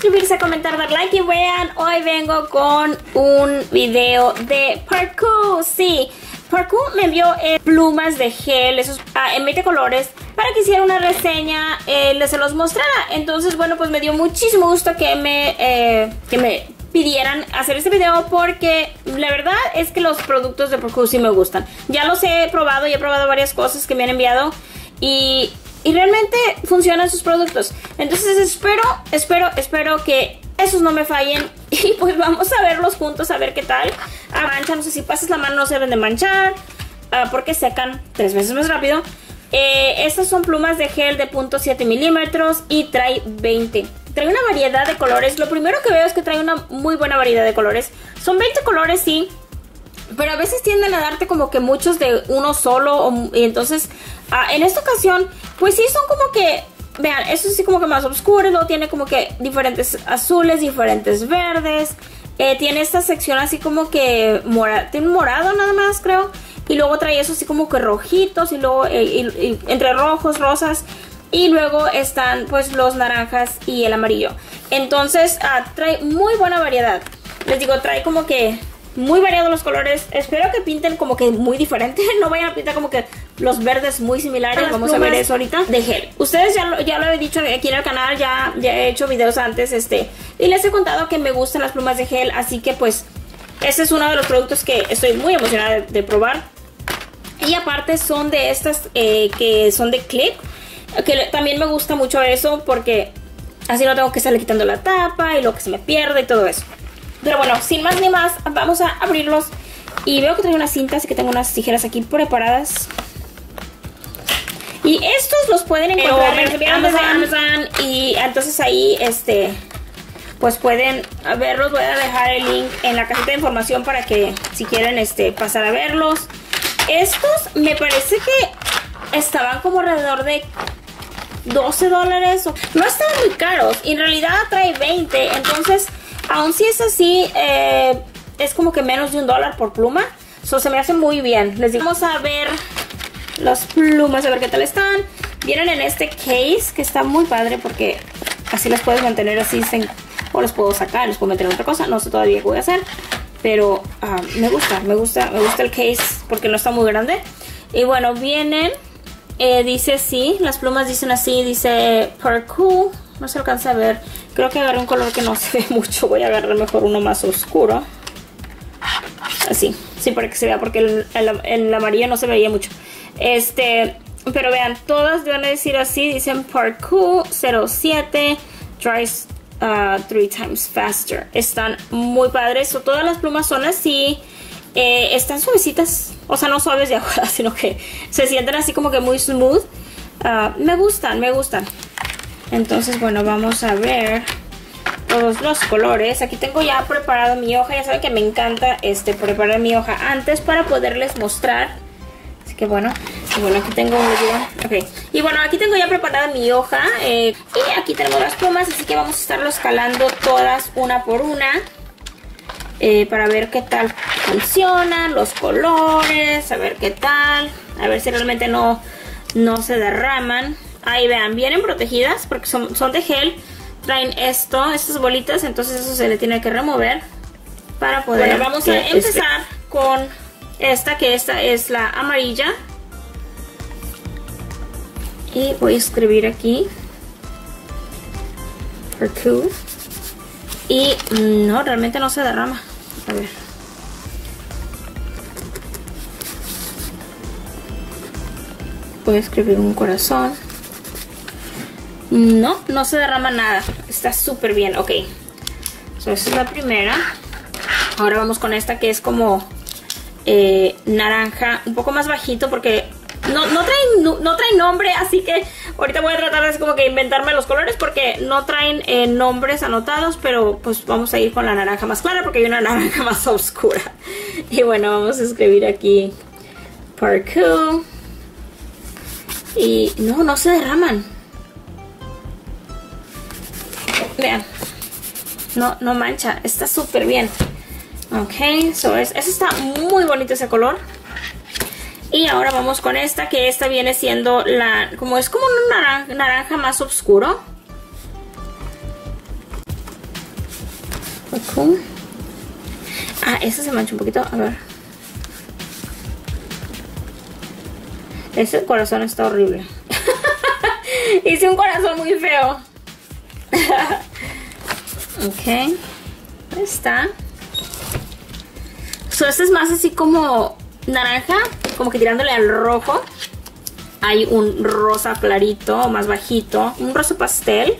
suscribirse, comentar, dar like y vean, hoy vengo con un video de Parku. Sí, Parku me envió plumas de gel, esos en 20 colores, para que hiciera una reseña, se los mostrara. Entonces, bueno, pues me dio muchísimo gusto que me pidieran hacer este video, porque la verdad es que los productos de Parku sí me gustan. Ya los he probado y he probado varias cosas que me han enviado y realmente funcionan sus productos. Entonces espero que esos no me fallen. Y pues vamos a verlos juntos, a ver qué tal. Mancha, no sé, si pasas la mano no se deben de manchar, porque secan 3 veces más rápido. Estas son plumas de gel de 0.7 milímetros y trae 20. Trae una variedad de colores. Lo primero que veo es que trae una muy buena variedad de colores. Son 20 colores, sí, pero a veces tienden a darte como que muchos de uno solo. Y entonces, en esta ocasión, pues sí son como que, vean, esto sí como que más oscuro. Luego tiene como que diferentes azules, diferentes verdes. Tiene esta sección así como que tiene un morado nada más, creo. Y luego trae eso así como que rojitos. Y luego entre rojos, rosas. Y luego están pues los naranjas y el amarillo. Entonces trae muy buena variedad. Les digo, trae como que muy variados los colores. Espero que pinten como que muy diferente. No vayan a pintar como que los verdes muy similares. Vamos a ver eso ahorita. De gel. Ustedes ya lo he dicho aquí en el canal. Ya he hecho videos antes. Y les he contado que me gustan las plumas de gel. Así que pues este es uno de los productos que estoy muy emocionada de probar. Y aparte son de estas que son de clip. Que también me gusta mucho eso, porque así no tengo que estarle quitando la tapa y lo que se me pierde y todo eso. Pero bueno, sin más ni más, vamos a abrirlos. Y veo que trae una cinta, así que tengo unas tijeras aquí preparadas. Y estos los pueden encontrar en Amazon. Y entonces ahí, pues pueden verlos. Voy a dejar el link en la cajita de información para que si quieren pasar a verlos. Estos me parece que estaban como alrededor de $12. No estaban muy caros. Y en realidad trae 20. Entonces, aun si es así, es como que menos de $1 por pluma. Eso se me hace muy bien. Les digo, vamos a ver las plumas, a ver qué tal están. Vienen en este case, que está muy padre, porque así las puedes mantener así, o las puedo sacar, les puedo meter en otra cosa. No sé todavía qué voy a hacer, pero me gusta el case, porque no está muy grande. Y bueno, vienen, dice así, las plumas dicen así, dice Parku. No se alcanza a ver. Creo que agarré un color que no se ve mucho. Voy a agarrar mejor uno más oscuro. Así, sí, para que se vea, porque el amarillo no se veía mucho. Pero vean, todas deben decir así. Dicen Parku 07 dries 3 times faster. Están muy padres. Todas las plumas son así. Están suavecitas. O sea, no suaves de agua, sino que se sienten así como que muy smooth. Me gustan. Entonces, bueno, vamos a ver todos los colores. Aquí tengo ya preparado mi hoja. Ya saben que me encanta preparar mi hoja antes para poderles mostrar. Así que bueno, aquí tengo okay. Y bueno, aquí tengo ya preparada mi hoja. Y aquí tenemos las plumas. Así que vamos a estarlos calando todas una por una. Para ver qué tal funcionan los colores. A ver qué tal. A ver si realmente no se derraman. Ahí vean, vienen protegidas porque son de gel. Traen estas bolitas, entonces eso se le tiene que remover para poder. Bueno, vamos a empezar con esta es la amarilla. Y voy a escribir aquí Parku. Y no, realmente no se derrama. A ver. Voy a escribir un corazón. No se derrama nada. Está súper bien. Ok. Esta es la primera. Ahora vamos con esta que es como naranja. Un poco más bajito porque no trae nombre. Así que ahorita voy a tratar de así como que inventarme los colores, porque no traen nombres anotados. Pero pues vamos a ir con la naranja más clara, porque hay una naranja más oscura. Y bueno, vamos a escribir aquí Parku. Y no se derraman. Vean, no mancha, está súper bien. Ok, ese está muy bonito, ese color. Y ahora vamos con esta, que esta viene siendo es como un naranja más oscuro. Okay. Ah, ese se mancha un poquito, a ver. Ese corazón está horrible. Hice un corazón muy feo. Ok. Ahí está. So, este es más así como naranja, como que tirándole al rojo. Hay un rosa clarito, más bajito, un rosa pastel.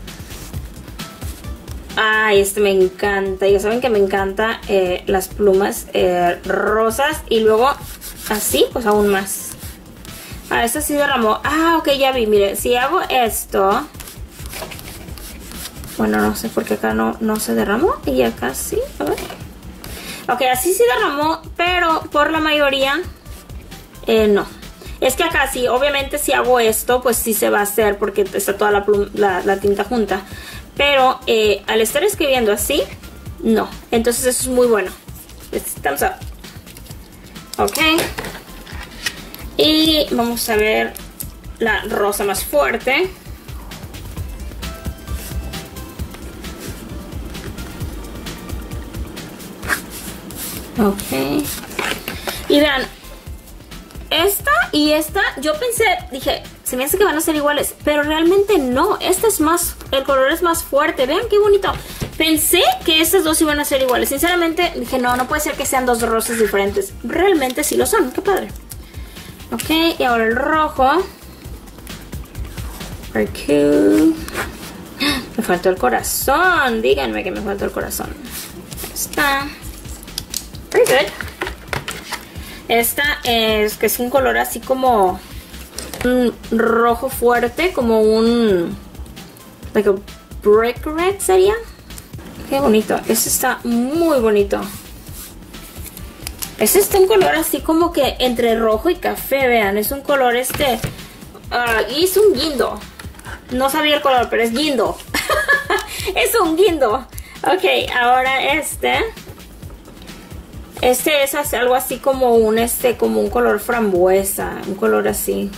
Ay, este me encanta. Ya saben que me encantan las plumas rosas. Y luego así, pues aún más. Ah, este sí derramó. Ah, ok, ya vi. Mire, si hago esto. Bueno, no sé por qué acá no se derramó. Y acá sí, a ver. Ok, así sí derramó, pero por la mayoría no. Es que acá sí, obviamente si hago esto, pues sí se va a hacer porque está toda la tinta junta. Pero al estar escribiendo así, no. Entonces eso es muy bueno. Thumbs up. Ok. Y vamos a ver la rosa más fuerte. Ok. Y vean, esta y esta, yo pensé, dije, se me hace que van a ser iguales, pero realmente no. Esta es más, el color es más fuerte. Vean qué bonito. Pensé que estas dos iban a ser iguales. Sinceramente dije, no puede ser que sean dos rosas diferentes. Realmente sí lo son, qué padre. Ok, y ahora el rojo. Aquí. Me faltó el corazón. Díganme que me faltó el corazón. Ahí está. Very good. Esta es que es un color así como un rojo fuerte, como un like a brick red sería. Qué bonito. Este está muy bonito. Este está un color así como que entre rojo y café, vean. Es un color y es un guindo. No sabía el color, pero es guindo. Es un guindo. Ok, ahora este es algo así como como un color frambuesa. Un color así.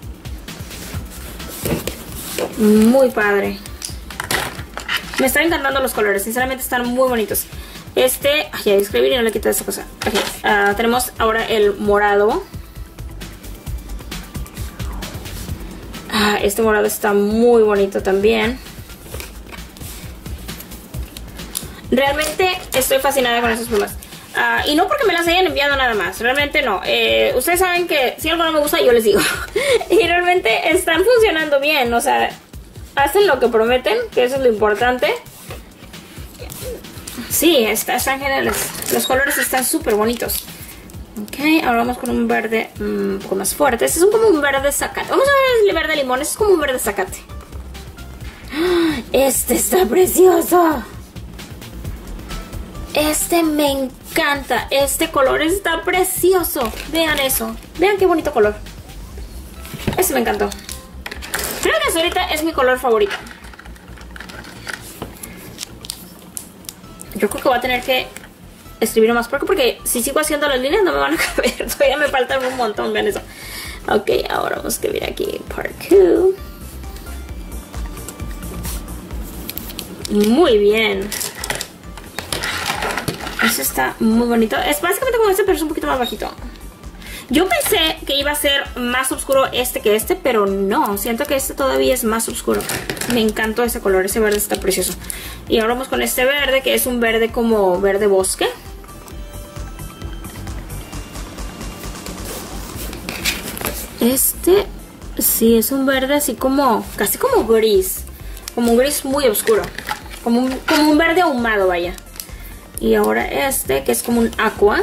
Muy padre. Me están encantando los colores. Sinceramente están muy bonitos. Ya escribir y no le quité esa cosa. Okay. Tenemos ahora el morado. Este morado está muy bonito también. Realmente estoy fascinada con esas plumas. Y no porque me las hayan enviado nada más. Realmente no. Ustedes saben que si algo no me gusta, yo les digo. Y realmente están funcionando bien. O sea, hacen lo que prometen, que eso es lo importante. Sí, están geniales. Los colores están súper bonitos. Ok, ahora vamos con un verde un poco más fuerte. Este es como un verde zacate. Vamos a ver el verde limón. Este es como un verde zacate. Este está precioso. Este me encanta. Este color está precioso. Vean eso. Vean qué bonito color. Este me encantó. Creo que ahorita es mi color favorito. Yo creo que voy a tener que escribir más porque si sigo haciendo las líneas no me van a caber. Todavía me faltan un montón, vean eso. Ok, ahora vamos a escribir aquí Parku. Muy bien. Este está muy bonito. Es básicamente como este, pero es un poquito más bajito. Yo pensé que iba a ser más oscuro este que este, pero no. Siento que este todavía es más oscuro. Me encantó ese color, ese verde está precioso. Y ahora vamos con este verde, que es un verde como verde bosque. Este, sí, es un verde así como, casi como gris. Como un gris muy oscuro. Como un verde ahumado, vaya. Y ahora este, que es como un aqua.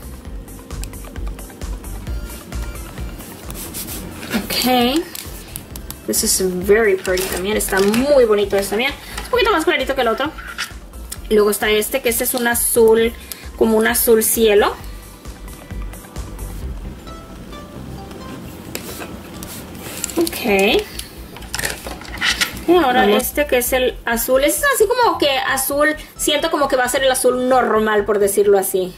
Ok. This is very pretty también. Está muy bonito este también. Es un poquito más clarito que el otro. Y luego está este, que este es un azul, como un azul cielo. Ok. Y ahora este, que es el azul. Este es así como que azul. Siento como que va a ser el azul normal, por decirlo así.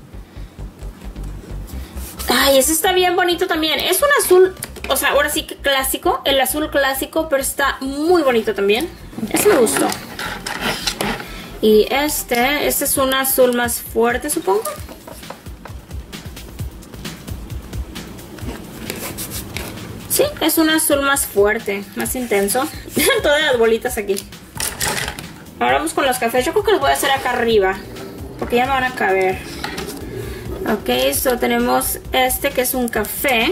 Ay, ese está bien bonito también. Es un azul, o sea, ahora sí que clásico. El azul clásico, pero está muy bonito también. Ese me gustó. Y este es un azul más fuerte, supongo. Sí, es un azul más fuerte, más intenso. Todas las bolitas aquí. Ahora vamos con los cafés. Yo creo que los voy a hacer acá arriba, porque ya no van a caber. Ok, so tenemos este que es un café.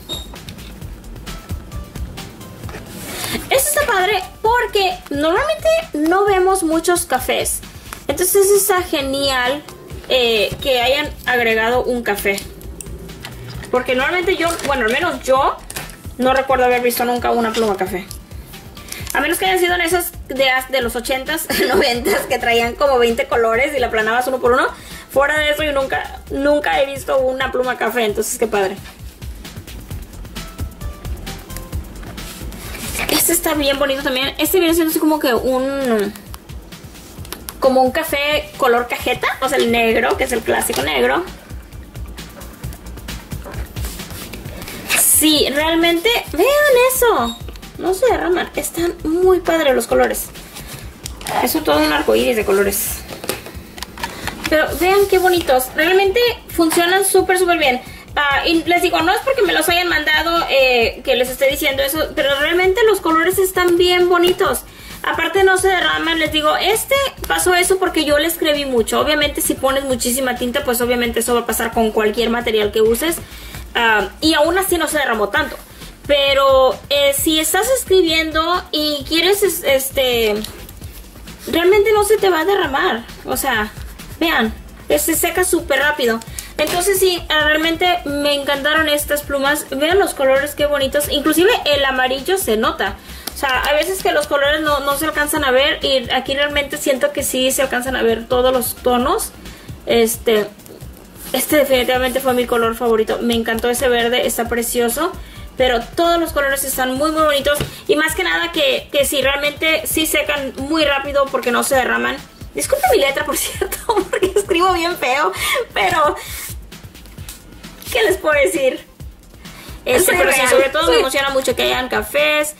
Este está padre porque normalmente no vemos muchos cafés. Entonces está genial que hayan agregado un café. Porque normalmente yo, bueno, al menos yo no recuerdo haber visto nunca una pluma café. A menos que hayan sido en esas de los 80s, 90s, que traían como 20 colores y la aplanabas uno por uno. Fuera de eso yo nunca he visto una pluma café, entonces qué padre. Este está bien bonito también. Este viene siendo así como que un café color cajeta, o sea, el negro, que es el clásico negro. Sí, realmente, vean eso. No se derraman, están muy padres los colores. Es todo un arcoíris de colores. Pero vean qué bonitos. Realmente funcionan súper bien. Y les digo, no es porque me los hayan mandado que les esté diciendo eso, pero realmente los colores están bien bonitos. Aparte no se derraman, les digo, pasó eso porque yo le escribí mucho. Obviamente si pones muchísima tinta, pues obviamente eso va a pasar con cualquier material que uses. Y aún así no se derramó tanto. Pero si estás escribiendo y quieres, realmente no se te va a derramar. O sea, vean, se seca súper rápido. Entonces sí, realmente me encantaron estas plumas. Vean los colores, qué bonitos. Inclusive el amarillo se nota. O sea, hay veces que los colores no se alcanzan a ver. Y aquí realmente siento que sí se alcanzan a ver todos los tonos. Este definitivamente fue mi color favorito. Me encantó ese verde, está precioso. Pero todos los colores están muy bonitos. Y más que nada que si realmente sí secan muy rápido porque no se derraman. Disculpe mi letra, por cierto, porque escribo bien feo. Pero, ¿qué les puedo decir? Pero sí, sobre todo me emociona mucho que hayan cafés.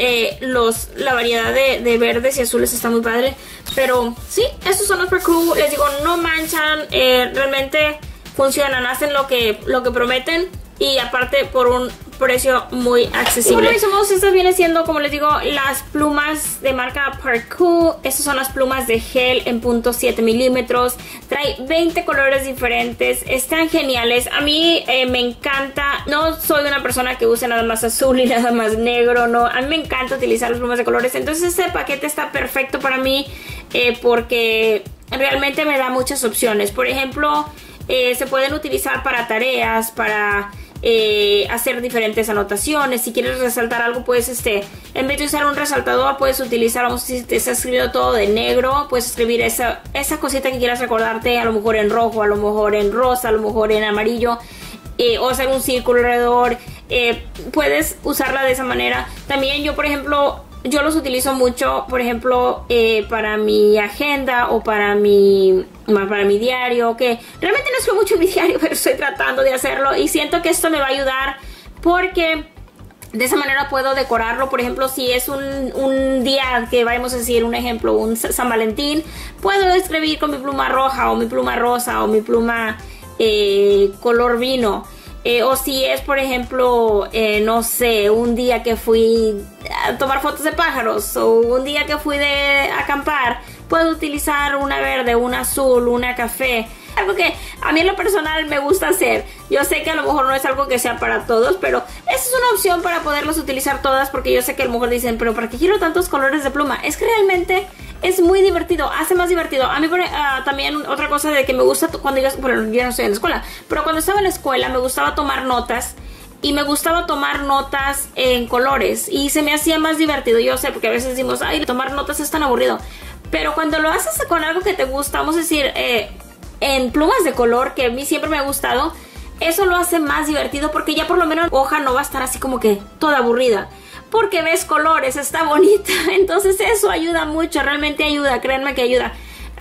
La variedad de verdes y azules está muy padre. Pero sí, estos son los Percou. Les digo, no manchan. Realmente funcionan, hacen lo que prometen. Y aparte por un precio muy accesible. Y bueno, mis amados, estas vienen siendo, como les digo, las plumas de marca Percou. Estas son las plumas de gel en .7 milímetros. Trae 20 colores diferentes. Están geniales. A mí me encanta. No soy una persona que use nada más azul y nada más negro. No, a mí me encanta utilizar las plumas de colores. Entonces este paquete está perfecto para mí porque realmente me da muchas opciones. Por ejemplo, se pueden utilizar para tareas, para hacer diferentes anotaciones. Si quieres resaltar algo, pues en vez de usar un resaltador, puedes utilizar, vamos a decir, si te está escribiendo todo de negro, puedes escribir esa cosita que quieras recordarte, a lo mejor en rojo, a lo mejor en rosa, a lo mejor en amarillo, o hacer un círculo alrededor. Puedes usarla de esa manera. También yo, por ejemplo, yo los utilizo mucho, por ejemplo, para mi agenda o para mi diario, que realmente no escribo mucho en mi diario, pero estoy tratando de hacerlo y siento que esto me va a ayudar porque de esa manera puedo decorarlo. Por ejemplo, si es un día que vamos a decir, un ejemplo, un San Valentín, puedo escribir con mi pluma roja o mi pluma rosa o mi pluma color vino. O si es, por ejemplo, no sé, un día que fui a tomar fotos de pájaros o un día que fui de acampar, puedo utilizar una verde, una azul, una café. Algo que a mí en lo personal me gusta hacer. Yo sé que a lo mejor no es algo que sea para todos, pero esa es una opción para poderlos utilizar todas, porque yo sé que a lo mejor dicen, pero ¿para qué quiero tantos colores de pluma? Es que realmente es muy divertido, hace más divertido. A mí también otra cosa de que me gusta cuando yo no estoy en la escuela, pero cuando estaba en la escuela me gustaba tomar notas. Y me gustaba tomar notas en colores y se me hacía más divertido. Yo sé, porque a veces decimos, ay, tomar notas es tan aburrido. Pero cuando lo haces con algo que te gusta, vamos a decir, en plumas de color, que a mí siempre me ha gustado, eso lo hace más divertido porque ya por lo menos la hoja no va a estar así como que toda aburrida. Porque ves colores, está bonita. Entonces eso ayuda mucho, realmente ayuda, créanme que ayuda.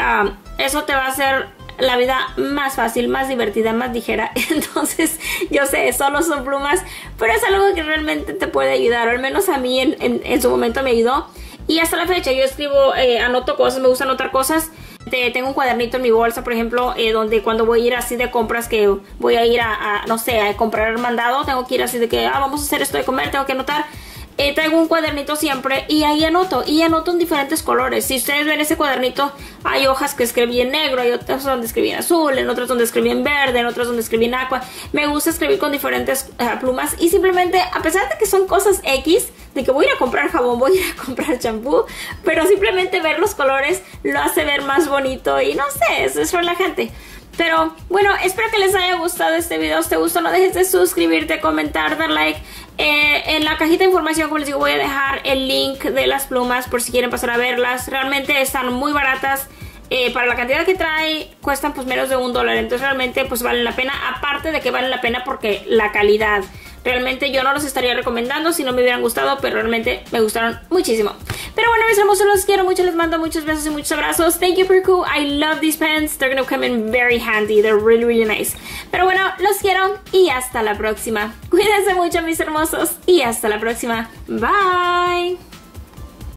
Eso te va a hacer la vida más fácil, más divertida, más ligera. Entonces, yo sé, solo son plumas, pero es algo que realmente te puede ayudar, o al menos a mí en su momento me ayudó. Y hasta la fecha yo escribo, anoto cosas, me gusta anotar cosas. Tengo un cuadernito en mi bolsa, por ejemplo, donde cuando voy a ir así de compras, que voy a ir no sé, a comprar mandado, tengo que ir así de que, vamos a hacer esto de comer, tengo que anotar. Traigo un cuadernito siempre y ahí anoto en diferentes colores. Si ustedes ven ese cuadernito, hay hojas que escribí en negro, hay otras donde escribí en azul, en otras donde escribí en verde, en otras donde escribí en aqua. Me gusta escribir con diferentes plumas y simplemente, a pesar de que son cosas X, de que voy a ir a comprar jabón, voy a ir a comprar champú, pero simplemente ver los colores lo hace ver más bonito y no sé, es relajante. Pero bueno, espero que les haya gustado este video. Si te gustó, no dejes de suscribirte, comentar, dar like. En la cajita de información, como les digo, voy a dejar el link de las plumas por si quieren pasar a verlas. Realmente están muy baratas. Para la cantidad que trae, cuestan pues menos de $1. Entonces realmente pues valen la pena. Aparte de que valen la pena porque la calidad. Realmente yo no los estaría recomendando si no me hubieran gustado, pero realmente me gustaron muchísimo. Pero bueno, mis hermosos, los quiero mucho, les mando muchos besos y muchos abrazos. Thank you, Perku. I love these pens. They're gonna come in very handy. They're really, really nice. Pero bueno, los quiero y hasta la próxima. Cuídense mucho, mis hermosos, y hasta la próxima. Bye.